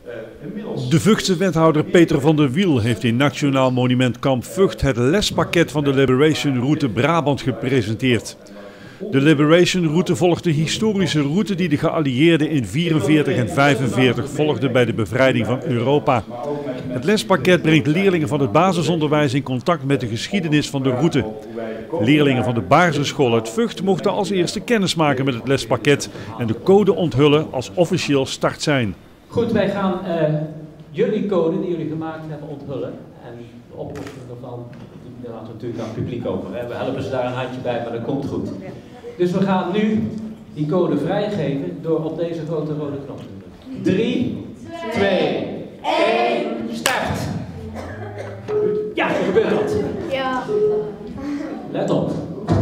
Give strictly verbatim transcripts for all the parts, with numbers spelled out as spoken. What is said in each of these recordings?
De Vughtse wethouder Peter van der Wiel heeft in Nationaal Monument Kamp Vught het lespakket van de Liberation Route Brabant gepresenteerd. De Liberation Route volgt de historische route die de geallieerden in vierenveertig en vijfenveertig volgden bij de bevrijding van Europa. Het lespakket brengt leerlingen van het basisonderwijs in contact met de geschiedenis van de route. Leerlingen van de basisschool uit Vught mochten als eerste kennis maken met het lespakket en de code onthullen als officieel start zijn. Goed, wij gaan uh, jullie code die jullie gemaakt hebben onthullen. En de oplossing daarvan, daar laten we natuurlijk aan het publiek over. Hè. We helpen ze daar een handje bij, maar dat komt goed. Dus we gaan nu die code vrijgeven door op deze grote rode knop te drukken. drie, twee, één, start! Ja, er gebeurt dat. Ja. Let op.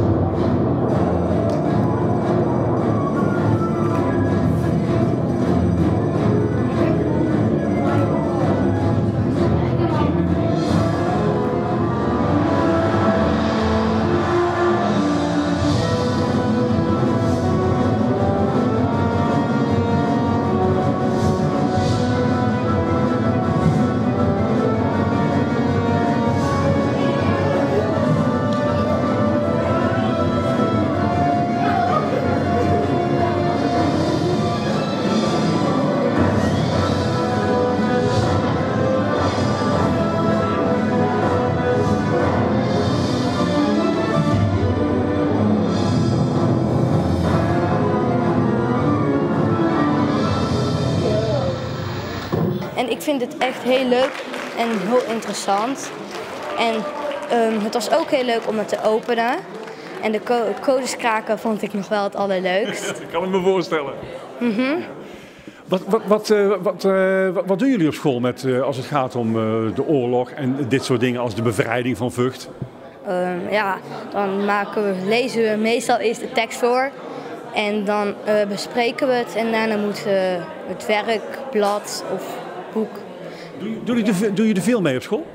En ik vind het echt heel leuk en heel interessant. En um, het was ook heel leuk om het te openen. En de co codes kraken vond ik nog wel het allerleukst. Dat kan ik me voorstellen. Mm-hmm. Wat, wat, wat, uh, wat, uh, wat, wat doen jullie op school met, uh, als het gaat om uh, de oorlog en dit soort dingen als de bevrijding van Vught? Um, ja, dan maken we, lezen we meestal eerst de tekst voor. En dan uh, bespreken we het en daarna moet uh, het werkblad of boek. Doe, doe, je er, doe je er veel mee op school?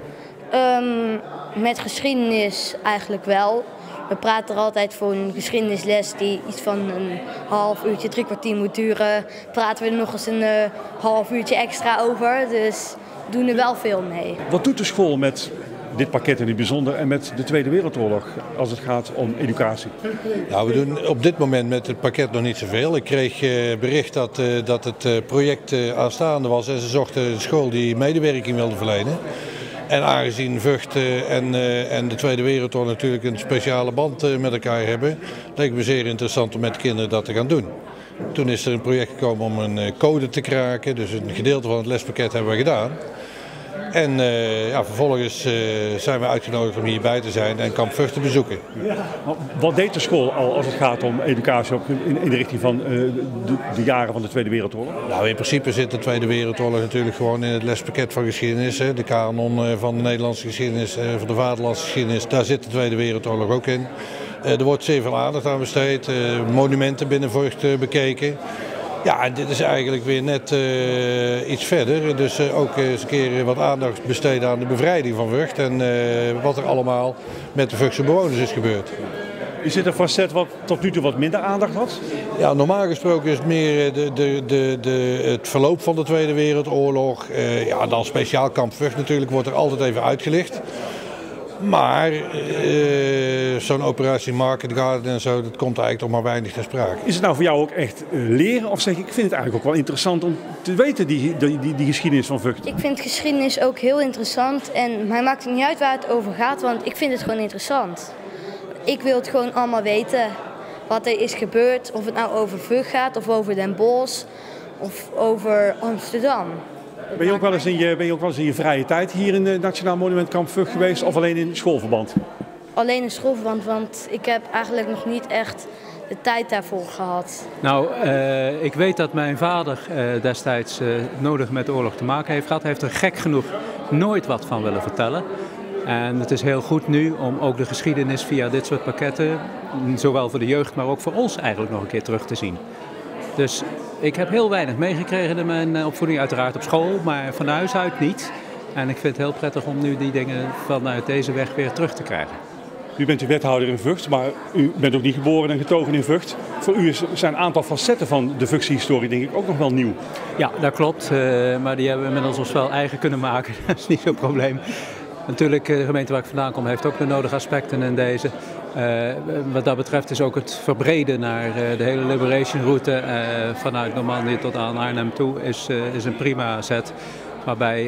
Um, met geschiedenis eigenlijk wel. We praten er altijd voor een geschiedenisles die iets van een half uurtje, drie kwartier moet duren. Praten we er nog eens een uh, half uurtje extra over. Dus we doen er wel veel mee. Wat doet de school met dit pakket in het bijzonder en met de Tweede Wereldoorlog als het gaat om educatie? Nou, we doen op dit moment met het pakket nog niet zoveel. Ik kreeg uh, bericht dat, uh, dat het uh, project uh, aanstaande was en ze zochten een school die medewerking wilde verlenen. En aangezien Vught uh, en, uh, en de Tweede Wereldoorlog natuurlijk een speciale band uh, met elkaar hebben, leek het me zeer interessant om met de kinderen dat te gaan doen. Toen is er een project gekomen om een uh, code te kraken, dus een gedeelte van het lespakket hebben we gedaan. En uh, ja, vervolgens uh, zijn we uitgenodigd om hierbij te zijn en Kamp Vught te bezoeken. Ja. Wat deed de school al als het gaat om educatie in, in de richting van uh, de, de jaren van de Tweede Wereldoorlog? Nou, in principe zit de Tweede Wereldoorlog natuurlijk gewoon in het lespakket van geschiedenis. Hè. De kanon van de Nederlandse geschiedenis, uh, van de vaderlandse geschiedenis, daar zit de Tweede Wereldoorlog ook in. Uh, er wordt zeer veel aandacht aan besteed, uh, monumenten binnen Vught uh, bekeken. Ja, en dit is eigenlijk weer net uh, iets verder. Dus uh, ook eens een keer wat aandacht besteden aan de bevrijding van Vught en uh, wat er allemaal met de Vughtse bewoners is gebeurd. Is dit een facet wat tot nu toe wat minder aandacht had? Ja, normaal gesproken is het meer de, de, de, de, het verloop van de Tweede Wereldoorlog. Uh, ja, dan speciaal Kamp Vught natuurlijk wordt er altijd even uitgelicht. Maar uh, zo'n operatie Market Garden en zo, dat komt eigenlijk toch maar weinig ter sprake. Is het nou voor jou ook echt uh, leren of zeg ik, ik vind het eigenlijk ook wel interessant om te weten die, die, die, die geschiedenis van Vught? Ik vind geschiedenis ook heel interessant en mij maakt het niet uit waar het over gaat, want ik vind het gewoon interessant. Ik wil het gewoon allemaal weten wat er is gebeurd, of het nou over Vught gaat of over Den Bosch of over Amsterdam. Ben je, ook wel eens in je, ben je ook wel eens in je vrije tijd hier in het Nationaal Monument Kamp Vught geweest of alleen in schoolverband? Alleen in schoolverband, want ik heb eigenlijk nog niet echt de tijd daarvoor gehad. Nou, uh, ik weet dat mijn vader uh, destijds uh, nodig met de oorlog te maken heeft gehad. Hij heeft er gek genoeg nooit wat van willen vertellen. En het is heel goed nu om ook de geschiedenis via dit soort pakketten, zowel voor de jeugd, maar ook voor ons eigenlijk nog een keer terug te zien. Dus ik heb heel weinig meegekregen in mijn opvoeding, uiteraard op school, maar van huis uit niet. En ik vind het heel prettig om nu die dingen vanuit deze weg weer terug te krijgen. U bent de wethouder in Vught, maar u bent ook niet geboren en getogen in Vught. Voor u zijn een aantal facetten van de Vughtse historie denk ik ook nog wel nieuw. Ja, dat klopt. Uh, maar die hebben we inmiddels ons wel eigen kunnen maken. Dat is niet zo'n probleem. Natuurlijk, de gemeente waar ik vandaan kom heeft ook de nodige aspecten in deze. Uh, wat dat betreft is ook het verbreden naar uh, de hele Liberation route uh, vanuit Normandië tot aan Arnhem toe is, uh, is een prima zet. Waarbij uh,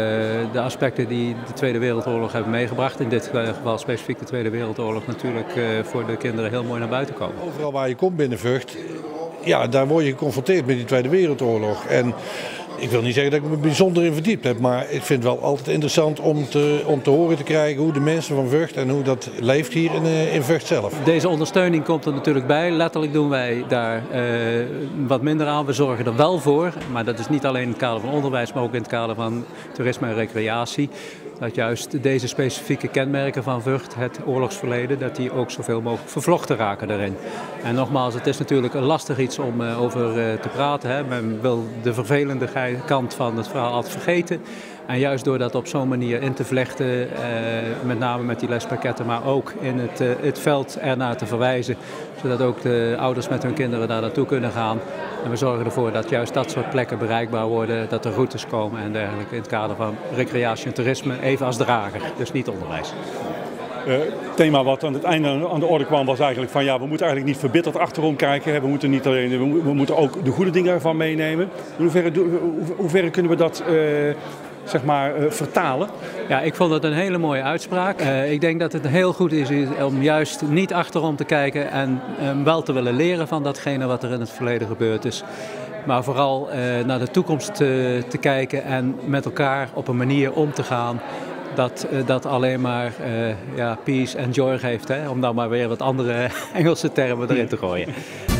de aspecten die de Tweede Wereldoorlog hebben meegebracht, in dit geval specifiek de Tweede Wereldoorlog, natuurlijk uh, voor de kinderen heel mooi naar buiten komen. Overal waar je komt binnen Vught, ja, daar word je geconfronteerd met die Tweede Wereldoorlog. En ik wil niet zeggen dat ik me bijzonder in verdiept heb, maar ik vind het wel altijd interessant om te, om te horen te krijgen hoe de mensen van Vught en hoe dat leeft hier in, in Vught zelf. Deze ondersteuning komt er natuurlijk bij. Letterlijk doen wij daar uh, wat minder aan. We zorgen er wel voor, maar dat is niet alleen in het kader van onderwijs, maar ook in het kader van toerisme en recreatie. Dat juist deze specifieke kenmerken van Vught, het oorlogsverleden, dat die ook zoveel mogelijk vervlochten raken daarin. En nogmaals, het is natuurlijk een lastig iets om uh, over uh, te praten. Hè. Men wil de vervelende kant van het verhaal altijd vergeten. En juist door dat op zo'n manier in te vlechten, uh, met name met die lespakketten, maar ook in het, uh, het veld ernaar te verwijzen. Zodat ook de ouders met hun kinderen daar naartoe kunnen gaan. En we zorgen ervoor dat juist dat soort plekken bereikbaar worden, dat er routes komen en dergelijke in het kader van recreatie en toerisme, even als drager, dus niet onderwijs. Uh, het thema wat aan het einde aan de orde kwam was eigenlijk van ja, we moeten eigenlijk niet verbitterd achterom kijken. We moeten, niet alleen, we, we moeten ook de goede dingen ervan meenemen. In hoeverre, hoe, hoeverre kunnen we dat uh, zeg maar, uh, vertalen? Ja, ik vond het een hele mooie uitspraak. Uh, ik denk dat het heel goed is om juist niet achterom te kijken en um, wel te willen leren van datgene wat er in het verleden gebeurd is. Maar vooral uh, naar de toekomst uh, te kijken en met elkaar op een manier om te gaan dat uh, dat alleen maar uh, ja, peace en joy geeft. Hè? Om dan maar weer wat andere Engelse termen erin te gooien.